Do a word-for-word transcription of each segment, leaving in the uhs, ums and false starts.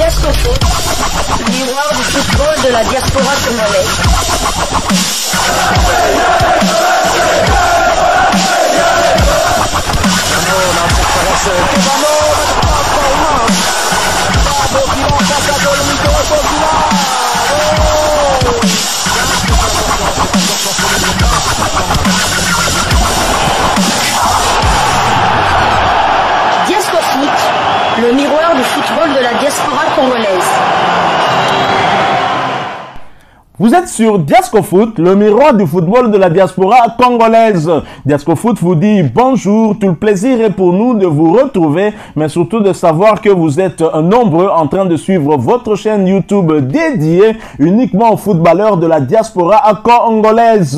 Diascofoot, miroir du football de la diaspora congolaise. Diascofoot, le miroir du football de la diaspora congolaise. Vous êtes sur Diascofoot, le miroir du football de la diaspora congolaise. Diascofoot vous dit bonjour, tout le plaisir est pour nous de vous retrouver, mais surtout de savoir que vous êtes nombreux en train de suivre votre chaîne YouTube dédiée uniquement aux footballeurs de la diaspora congolaise.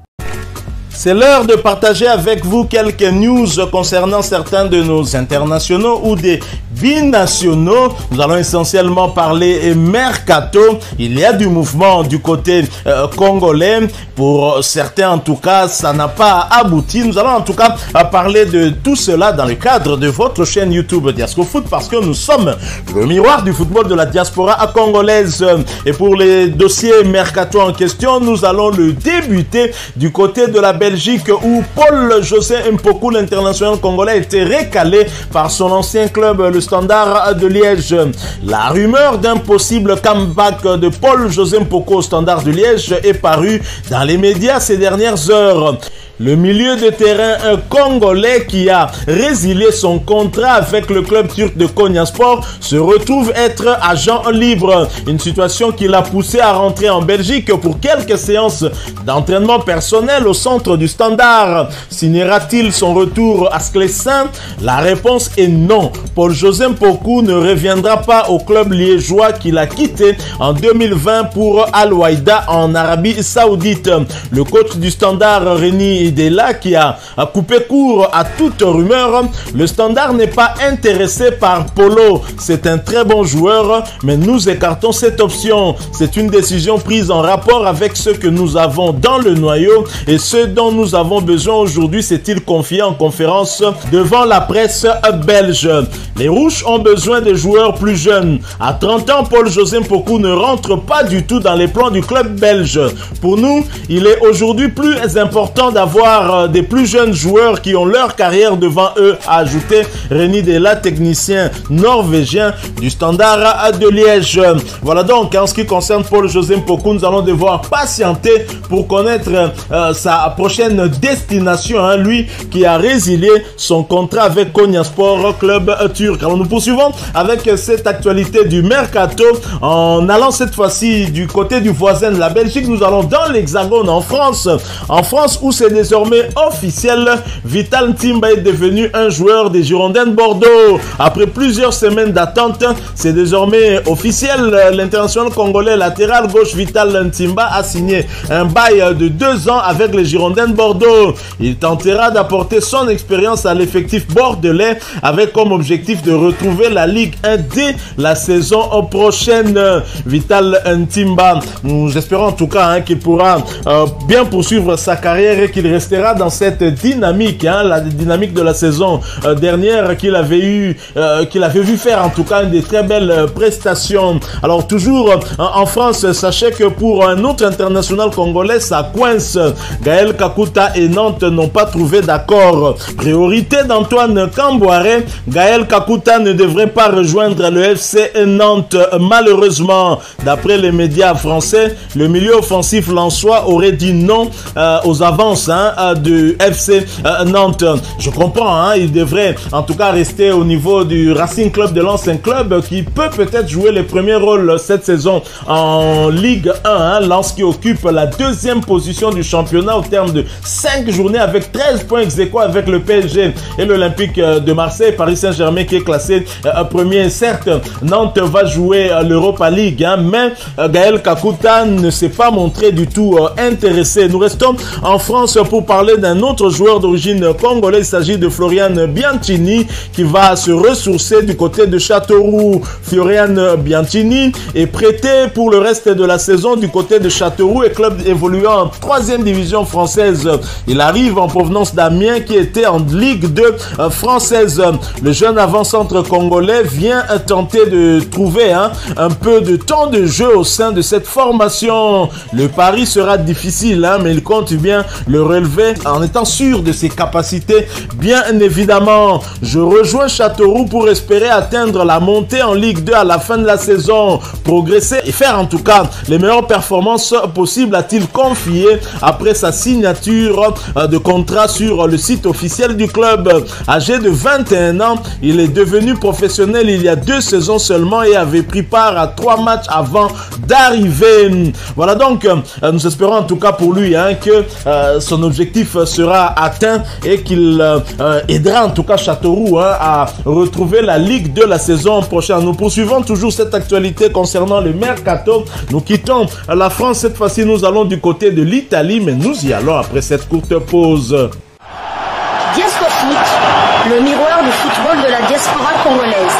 C'est l'heure de partager avec vous quelques news concernant certains de nos internationaux ou des binationaux. Nous allons essentiellement parler mercato. Il y a du mouvement du côté euh, congolais. Pour certains, en tout cas, ça n'a pas abouti. Nous allons en tout cas parler de tout cela dans le cadre de votre chaîne YouTube Diascofoot parce que nous sommes le miroir du football de la diaspora congolaise. Et pour les dossiers mercato en question, nous allons le débuter du côté de la Belgique où Paul-José Mpoku, l'international congolais, a été recalé par son ancien club, le Standard de Liège. La rumeur d'un possible comeback de Paul-José Mpoku au Standard de Liège est parue dans les médias ces dernières heures. Le milieu de terrain un congolais qui a résilié son contrat avec le club turc de Konyaspor se retrouve être agent libre. Une situation qui l'a poussé à rentrer en Belgique pour quelques séances d'entraînement personnel au centre du Standard. Signera-t-il son retour à Sclessin? La réponse est non. Paul-José Mpoku ne reviendra pas au club liégeois qu'il a quitté en deux mille vingt pour Al-Wahda en Arabie Saoudite. Le coach du Standard, Réni Idela, qui a coupé court à toute rumeur, le Standard n'est pas intéressé par Polo. C'est un très bon joueur, mais nous écartons cette option. C'est une décision prise en rapport avec ce que nous avons dans le noyau et ce dont nous avons besoin aujourd'hui, s'est-il confié en conférence devant la presse belge. Les Rouges ont besoin de joueurs plus jeunes. À trente ans, Paul-José Mpoku ne rentre pas du tout dans les plans du club belge. Pour nous, il est aujourd'hui plus important d'avoir des plus jeunes joueurs qui ont leur carrière devant eux, a ajouté Réni Dela, technicien norvégien du Standard de Liège. Voilà donc, en ce qui concerne Paul-José Mpoku, nous allons devoir patienter pour connaître euh, sa prochaine destination, hein, lui qui a résilié son contrat avec Konyaspor, club turc. Alors nous poursuivons avec cette actualité du mercato en allant cette fois-ci du côté du voisin de la Belgique. Nous allons dans l'Hexagone, en France. En France où c'est désormais officiel, Vital Ntimba est devenu un joueur des Girondins de Bordeaux. Après plusieurs semaines d'attente, c'est désormais officiel. L'international congolais latéral gauche Vital Ntimba a signé un bail de deux ans avec les Girondins de Bordeaux. Il tentera d'apporter son expérience à l'effectif bordelais avec comme objectif de retrouver la Ligue un dès la saison prochaine. Vital Ntimba, nous espérons en tout cas hein, qu'il pourra euh, bien poursuivre sa carrière et qu'il restera dans cette dynamique, hein, la dynamique de la saison euh, dernière qu'il avait eu, euh, qu'il avait vu faire en tout cas des très belles euh, prestations. Alors toujours euh, en France, sachez que pour un autre international congolais, ça coince. Gaël Kakuta et Nantes n'ont pas trouvé d'accord. Priorité d'Antoine Camboire, Gaël Kakuta ne devrait pas rejoindre le F C Nantes. Malheureusement, d'après les médias français, le milieu offensif lensois aurait dit non euh, aux avances hein, de F C euh, Nantes. Je comprends, hein, il devrait en tout cas rester au niveau du Racing Club de Lens, un club qui peut peut-être jouer les premiers rôles cette saison en Ligue un. Hein, Lens qui occupe la deuxième position du championnat au terme de cinq journées avec treize points ex aequo avec le P S G et l'Olympique de Marseille. Paris Saint-Germain qui est classé euh, premier. Certes, Nantes va jouer euh, l'Europa League, hein, mais euh, Gaël Kakuta ne s'est pas montré du tout euh, intéressé. Nous restons en France pour parler d'un autre joueur d'origine congolaise. Il s'agit de Florian Bianchini qui va se ressourcer du côté de Châteauroux. Florian Bianchini est prêté pour le reste de la saison du côté de Châteauroux et club évoluant en troisième division française. Il arrive en provenance d'Amiens qui était en Ligue deux française. Le jeune avant-centre congolais vient tenter de trouver hein, un peu de temps de jeu au sein de cette formation. Le pari sera difficile, hein, mais il compte bien le relever en étant sûr de ses capacités. Bien évidemment, je rejoins Châteauroux pour espérer atteindre la montée en Ligue deux à la fin de la saison, progresser et faire en tout cas les meilleures performances possibles, a-t-il confié après sa signature de contrat sur le site officiel du club. Âgé de vingt et un ans, il est devenu professionnel il y a deux saisons seulement et avait pris part à trois matchs avant d'arriver. Voilà donc, euh, nous espérons en tout cas pour lui hein, que euh, son objectif sera atteint et qu'il euh, aidera en tout cas Châteauroux hein, à retrouver la Ligue de la saison prochaine. Nous poursuivons toujours cette actualité concernant le mercato. Nous quittons la France, cette fois-ci nous allons du côté de l'Italie, mais nous y allons après cette courte pause. Diasco Foot, le miroir du football de la diaspora congolaise.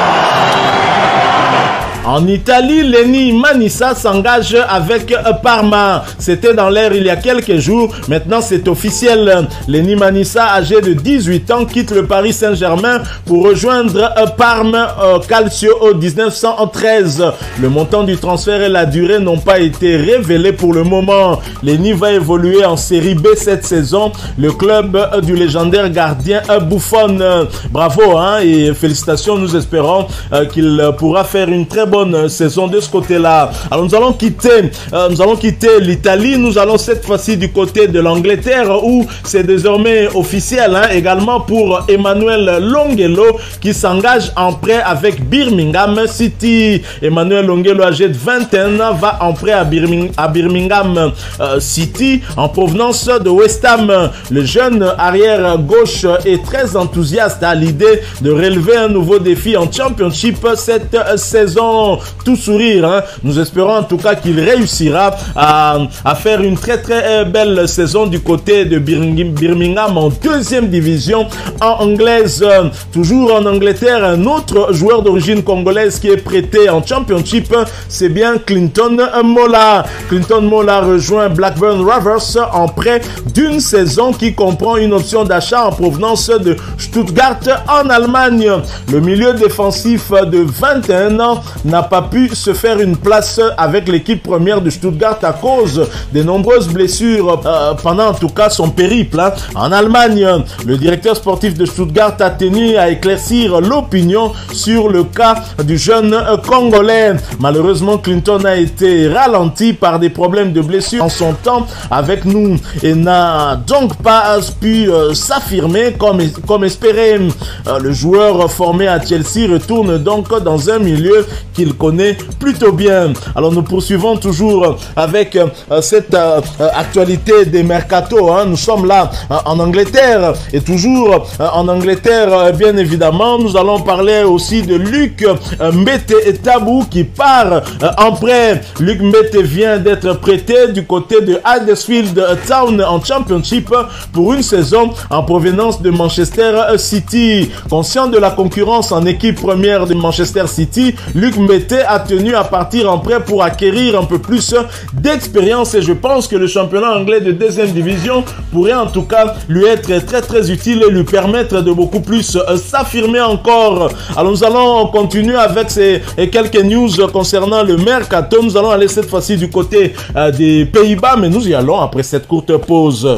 En Italie, Lenny Manissa s'engage avec Parma. C'était dans l'air il y a quelques jours. Maintenant, c'est officiel. Lenny Manissa, âgé de dix-huit ans, quitte le Paris Saint-Germain pour rejoindre Parma Calcio au dix-neuf cent treize. Le montant du transfert et la durée n'ont pas été révélés pour le moment. Lenny va évoluer en Série B cette saison. Le club du légendaire gardien Buffon. Bravo hein, et félicitations. Nous espérons qu'il pourra faire une très bonne saison de ce côté-là. Alors nous allons quitter, euh, nous allons quitter l'Italie. Nous allons cette fois-ci du côté de l'Angleterre où c'est désormais officiel hein, également pour Emmanuel Longelo qui s'engage en prêt avec Birmingham City. Emmanuel Longelo, âgé de vingt et un ans, va en prêt à, Birmingham, à Birmingham euh, City en provenance de West Ham. Le jeune arrière gauche est très enthousiaste à l'idée de relever un nouveau défi en Championship cette euh, saison. Tout sourire, hein. Nous espérons en tout cas qu'il réussira à, à faire une très très belle saison du côté de Birmingham en deuxième division en anglaise. Toujours en Angleterre, un autre joueur d'origine congolaise qui est prêté en Championship, c'est bien Clinton Mola. Clinton Mola rejoint Blackburn Rovers en prêt d'une saison qui comprend une option d'achat en provenance de Stuttgart en Allemagne. Le milieu défensif de vingt et un ans n'a pas pu se faire une place avec l'équipe première de Stuttgart à cause des nombreuses blessures euh, pendant en tout cas son périple hein. En Allemagne. Le directeur sportif de Stuttgart a tenu à éclaircir l'opinion sur le cas du jeune euh, Congolais. Malheureusement, Clinton a été ralenti par des problèmes de blessure en son temps avec nous et n'a donc pas pu euh, s'affirmer comme, comme espéré. Euh, le joueur formé à Chelsea retourne donc dans un milieu qu'il connaît plutôt bien. Alors nous poursuivons toujours avec euh, cette euh, actualité des mercato hein. Nous sommes là euh, en Angleterre et toujours euh, en Angleterre euh, bien évidemment nous allons parler aussi de Luc euh, Mbete Tabou qui part euh, en prêt. Luc Mbete vient d'être prêté du côté de Huddersfield Town en Championship pour une saison en provenance de Manchester City. Conscient de la concurrence en équipe première de Manchester City, Luc Mbete a tenu à partir en prêt pour acquérir un peu plus d'expérience et je pense que le championnat anglais de deuxième division pourrait en tout cas lui être très très utile et lui permettre de beaucoup plus s'affirmer encore. Alors nous allons continuer avec ces quelques news concernant le mercato. Nous allons aller cette fois-ci du côté euh, des Pays-Bas, mais nous y allons après cette courte pause.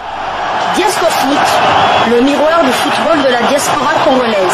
Diasco Foot, le miroir du football de la diaspora congolaise.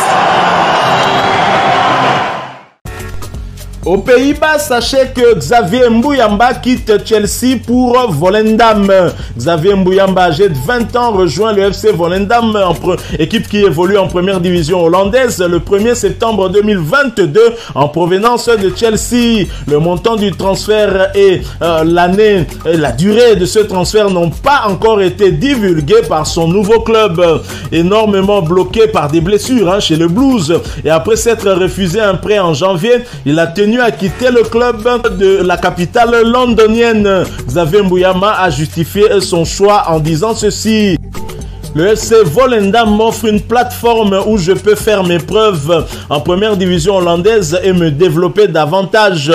Aux Pays-Bas, sachez que Xavier Mbouyamba quitte Chelsea pour Volendam. Xavier Mbouyamba, âgé de vingt ans, rejoint le F C Volendam, équipe qui évolue en première division hollandaise, le premier septembre deux mille vingt-deux en provenance de Chelsea. Le montant du transfert et euh, l'année, la durée de ce transfert n'ont pas encore été divulgués par son nouveau club, énormément bloqué par des blessures hein, chez le Blues. Et après s'être refusé un prêt en janvier, il a tenu venu à quitter le club de la capitale londonienne. Xavier Mbouyama a justifié son choix en disant ceci. Le F C Volendam m'offre une plateforme où je peux faire mes preuves en première division hollandaise et me développer davantage.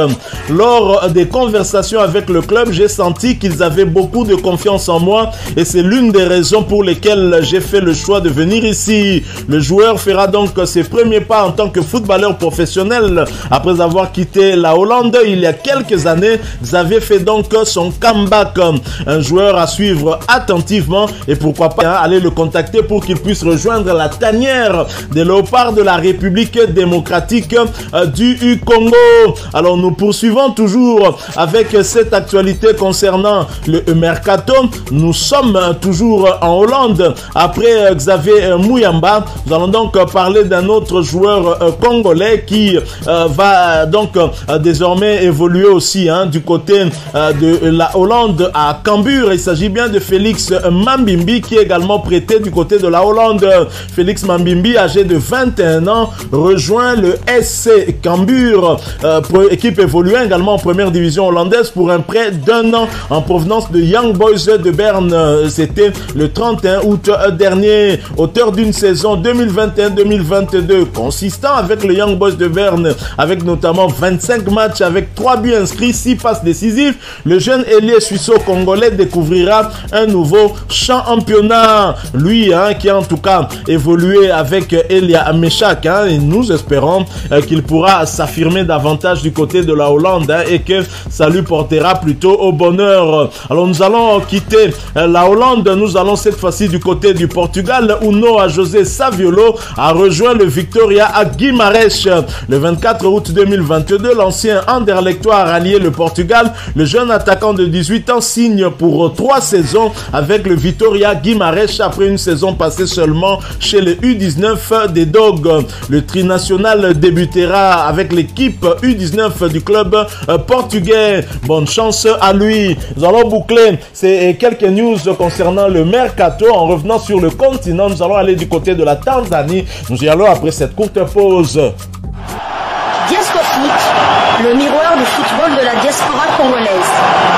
Lors des conversations avec le club, j'ai senti qu'ils avaient beaucoup de confiance en moi et c'est l'une des raisons pour lesquelles j'ai fait le choix de venir ici. Le joueur fera donc ses premiers pas en tant que footballeur professionnel. Après avoir quitté la Hollande il y a quelques années, Xavier fait donc son comeback. Un joueur à suivre attentivement et pourquoi pas aller le contacter pour qu'il puisse rejoindre la tanière des léopards de la République démocratique euh, du Congo. Alors nous poursuivons toujours avec cette actualité concernant le mercato. Nous sommes toujours en Hollande après euh, Xavier Mbouyama. Nous allons donc parler d'un autre joueur euh, congolais qui euh, va donc euh, désormais évoluer aussi hein, du côté euh, de la Hollande à Cambuur. Il s'agit bien de Félix Mambimbi qui est également prêté du côté de la Hollande. Félix Mambimbi, âgé de vingt et un ans, rejoint le S C Cambuur, euh, équipe évoluant également en première division hollandaise pour un prêt d'un an en provenance de Young Boys de Berne. C'était le trente et un août dernier. Auteur d'une saison deux mille vingt et un deux mille vingt-deux consistant avec le Young Boys de Berne, avec notamment vingt-cinq matchs avec trois buts inscrits, six passes décisives, le jeune ailier suisseau-congolais découvrira un nouveau championnat. Lui, hein, qui a en tout cas évolué avec Elia Meshak, hein, et nous espérons euh, qu'il pourra s'affirmer davantage du côté de la Hollande hein, et que ça lui portera plutôt au bonheur. Alors nous allons quitter euh, la Hollande, nous allons cette fois-ci du côté du Portugal où Noah José Saviolo a rejoint le Victoria à Guimarães. Le vingt-quatre août deux mille vingt-deux, l'ancien Anderlechtois a rallié le Portugal. Le jeune attaquant de dix-huit ans signe pour trois saisons avec le Victoria Guimarães après une saison passée seulement chez les U dix-neuf des Dogs. Le trinational débutera avec l'équipe U dix-neuf du club portugais. Bonne chance à lui. Nous allons boucler ces quelques news concernant le mercato en revenant sur le continent. Nous allons aller du côté de la Tanzanie. Nous y allons après cette courte pause. Diasco Foot, le miroir du football de la diaspora congolaise.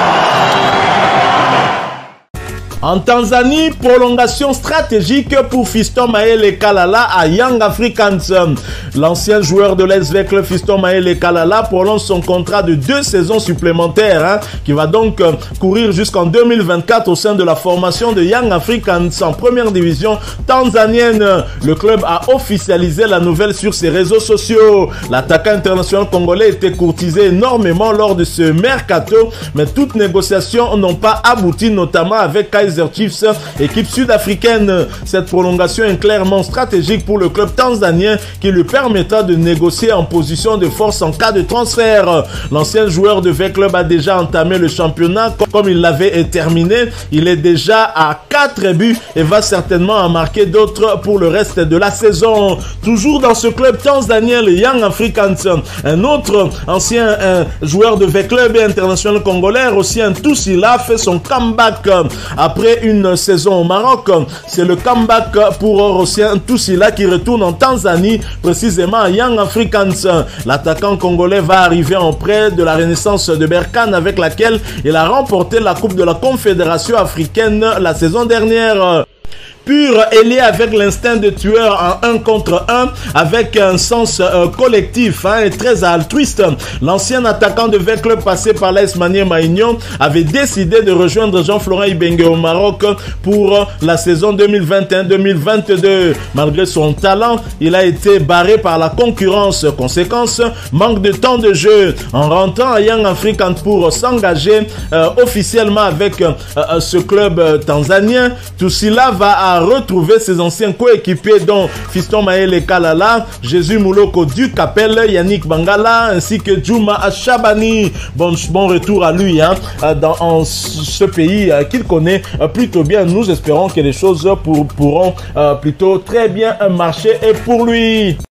En Tanzanie, prolongation stratégique pour Fiston Mayele Kalala à Young Africans. L'ancien joueur de l'S V Club Fiston Mayele Kalala prolonge son contrat de deux saisons supplémentaires hein, qui va donc euh, courir jusqu'en deux mille vingt-quatre au sein de la formation de Young Africans en première division tanzanienne. Le club a officialisé la nouvelle sur ses réseaux sociaux. L'attaquant international congolais était courtisé énormément lors de ce mercato, mais toutes négociations n'ont pas abouti, notamment avec Kaiser Chiefs, équipe sud-africaine. Cette prolongation est clairement stratégique pour le club tanzanien qui lui permettra de négocier en position de force en cas de transfert. L'ancien joueur de V-Club a déjà entamé le championnat comme il l'avait terminé. Il est déjà à quatre buts et va certainement en marquer d'autres pour le reste de la saison. Toujours dans ce club tanzanien, le Young Africans, un autre ancien un joueur de V-Club et international congolais, aussi un Toussila, fait son comeback après une saison au Maroc. C'est le comeback pour Rossien Toussila qui retourne en Tanzanie, précisément à Young Africans. L'attaquant congolais va arriver en prêt de la Renaissance de Berkane avec laquelle il a remporté la Coupe de la Confédération africaine la saison dernière. Pur et lié avec l'instinct de tueur en un contre un, avec un sens euh, collectif hein, et très altruiste. L'ancien attaquant de V-Club passé par l'A S Maniema Maïgnon avait décidé de rejoindre Jean-Florent Ibenge au Maroc pour la saison deux mille vingt et un deux mille vingt-deux. Malgré son talent, il a été barré par la concurrence. Conséquence, manque de temps de jeu. En rentrant à Young Africans pour s'engager euh, officiellement avec euh, ce club euh, tanzanien, Toussila va à retrouver ses anciens coéquipiers dont Fiston Mayele Kalala, Jésus Mouloko du Capel, Yannick Bangala ainsi que Juma Chabani. Bon, bon retour à lui hein, dans en ce pays euh, qu'il connaît euh, plutôt bien. Nous espérons que les choses pour, pourront euh, plutôt très bien marcher et pour lui.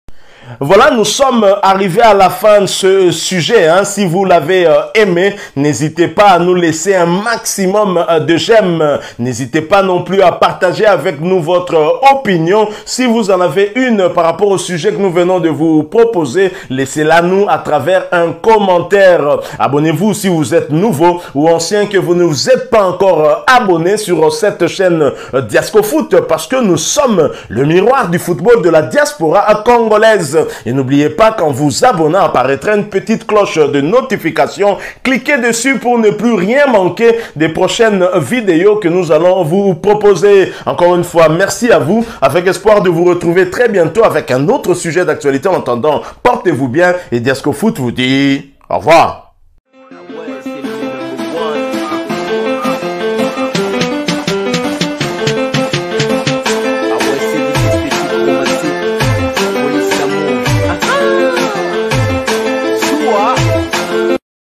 Voilà, nous sommes arrivés à la fin de ce sujet. Hein. Si vous l'avez euh, aimé, n'hésitez pas à nous laisser un maximum euh, de j'aime. N'hésitez pas non plus à partager avec nous votre euh, opinion. Si vous en avez une par rapport au sujet que nous venons de vous proposer, laissez-la nous à travers un commentaire. Abonnez-vous si vous êtes nouveau ou ancien, que vous ne vous êtes pas encore euh, abonné sur euh, cette chaîne euh, Diascofoot, parce que nous sommes le miroir du football de la diaspora congolaise. Et n'oubliez pas qu'en vous abonnant apparaîtra une petite cloche de notification. Cliquez dessus pour ne plus rien manquer des prochaines vidéos que nous allons vous proposer. Encore une fois, merci à vous, avec espoir de vous retrouver très bientôt avec un autre sujet d'actualité. En attendant, portez-vous bien et Diascofoot vous dit au revoir.